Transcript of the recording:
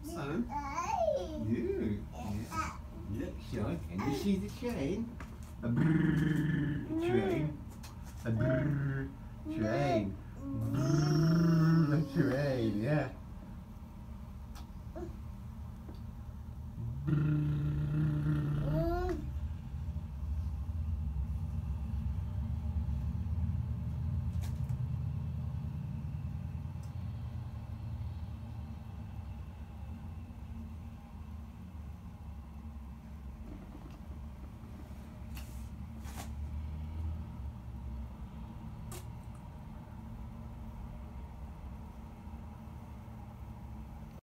Oh. You. Yeah. Look, Sean. Can you see the train? A brrrr train. A brrrr train.